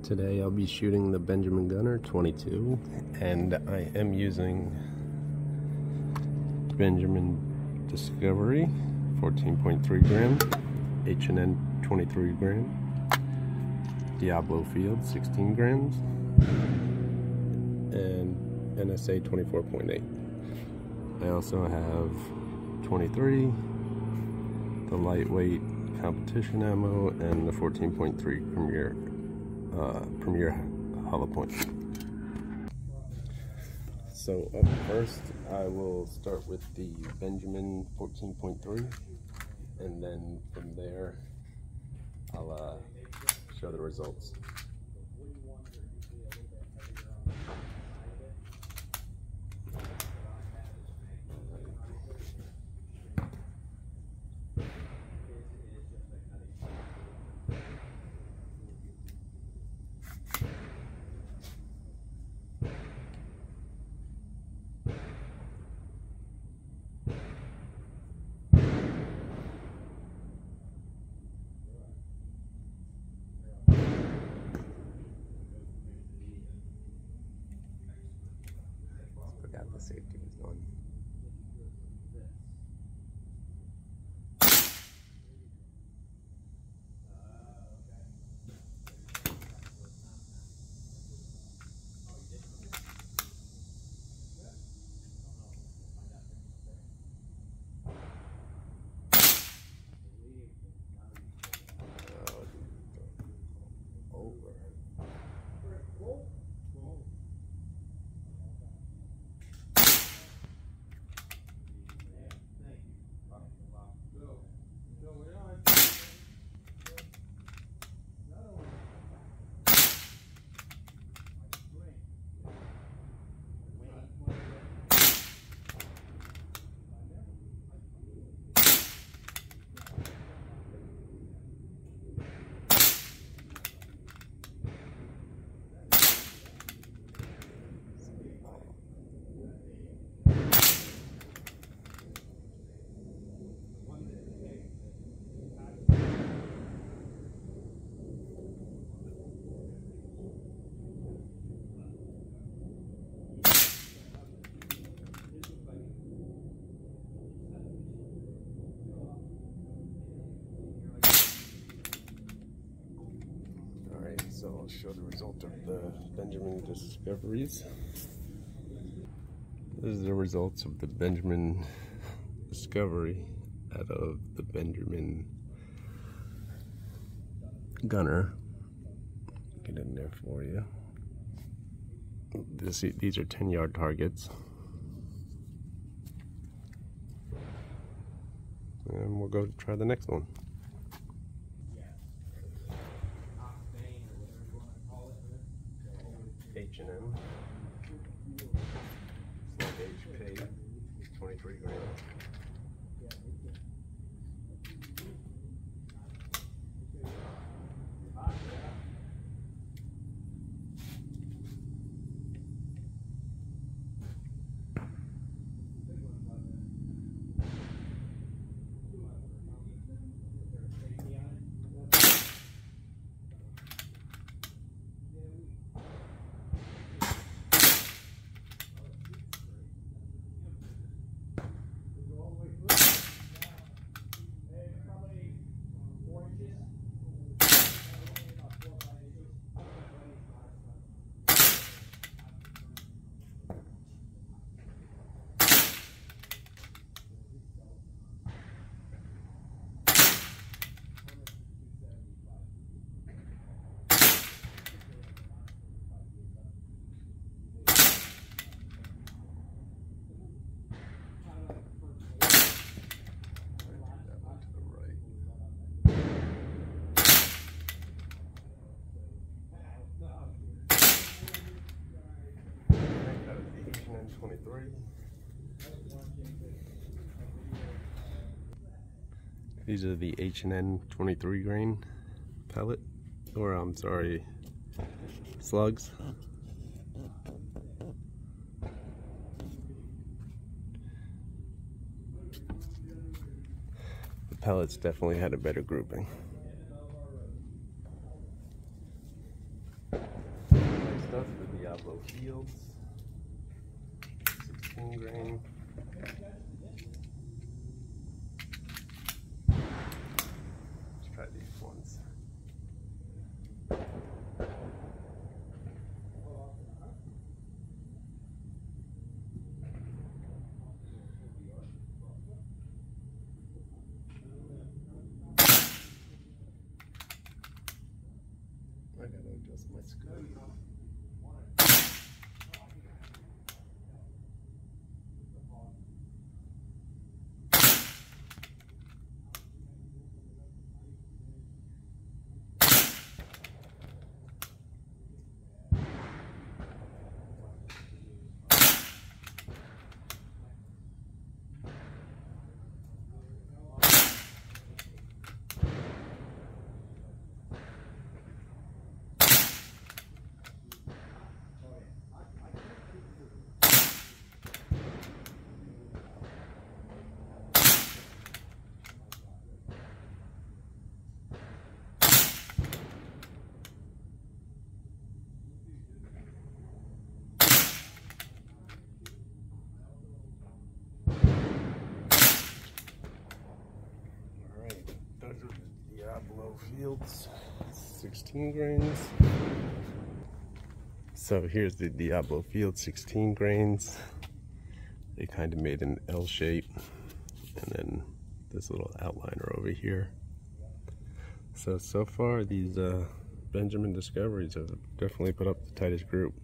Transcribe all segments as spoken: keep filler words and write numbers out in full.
Today I'll be shooting the Benjamin Gunnar twenty-two, and I am using Benjamin Discovery fourteen point three gram, H and N twenty-three gram, Diablo Field sixteen grams, and N S A twenty-four point eight. I also have twenty-three, the lightweight competition ammo, and the fourteen point three Premier uh, Premier hollow point. So up first, I will start with the Benjamin fourteen point three, and then from there, I'll uh, show the results. Forgot the safety was on. So I'll show the result of the Benjamin Discoveries. This is the results of the Benjamin Discovery out of the Benjamin Gunnar. Get in there for you. This, these are ten yard targets. And we'll go try the next one. H and N Slug H P, twenty-three grams. twenty-three. These are the H and N twenty-three grain pellet, or I'm sorry, slugs. The pellets definitely had a better grouping. up the Diablo Fields, sixteen grain. Let's try these ones. I gotta adjust my scope. Diablo Fields, sixteen grains. So here's the Diablo Field sixteen grains. They kind of made an L shape, and then this little outliner over here. So, so far these uh, Benjamin Discoveries have definitely put up the tightest group.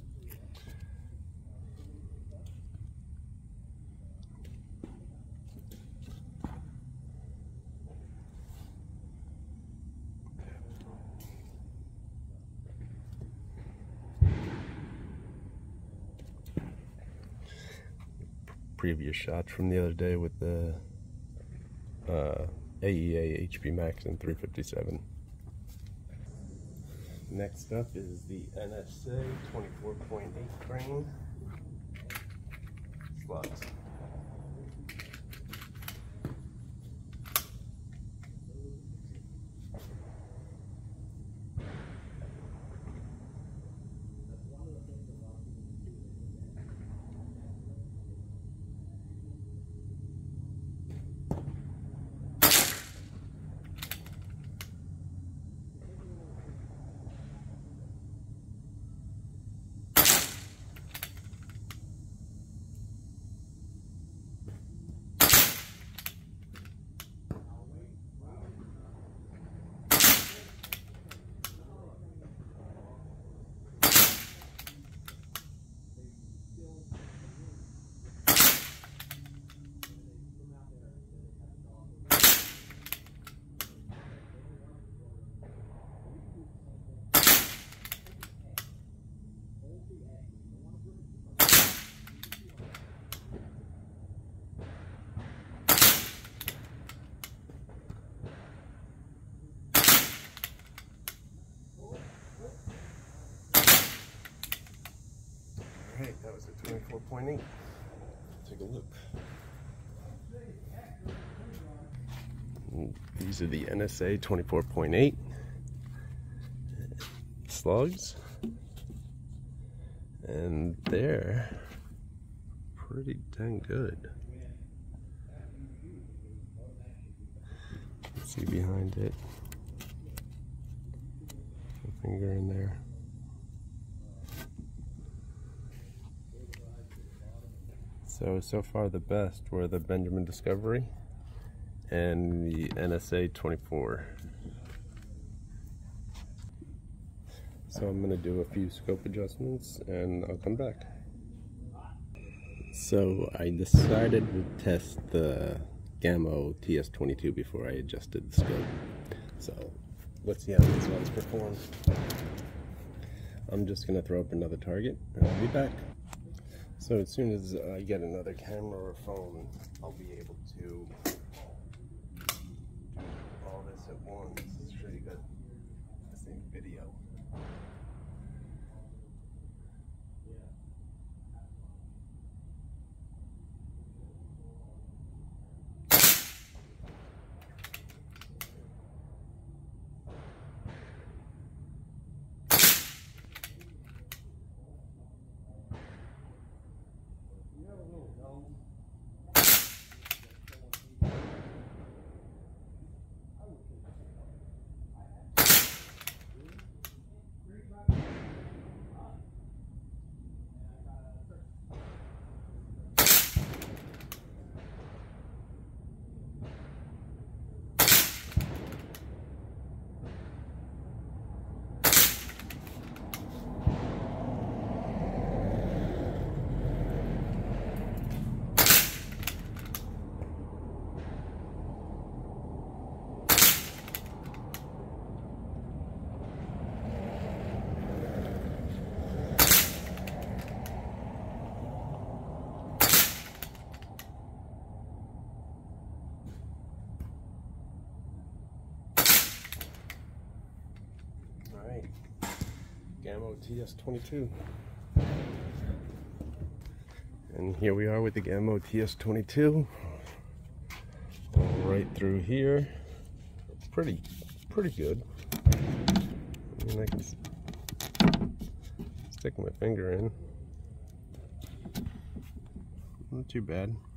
Previous shots from the other day with the uh, Aea H P Max and three fifty-seven. Next up is the N S A twenty-four point eight grain slugs. Alright, that was a twenty-four point eight. Take a look. And these are the N S A twenty-four point eight slugs. And they're pretty dang good. See behind it. A finger in there. So, so far the best were the Benjamin Discovery and the N S A twenty-four. So I'm gonna do a few scope adjustments and I'll come back. So I decided to test the Gamo T S twenty-two before I adjusted the scope. So let's see how these ones perform. I'm just gonna throw up another target and I'll be back. So as soon as I get another camera or phone, I'll be able to do all this at once. Show you guys the same video. Gamo T S twenty-two. And here we are with the Gamo T S twenty-two. All right through here. Pretty, pretty good. I mean, I can stick my finger in. Not too bad.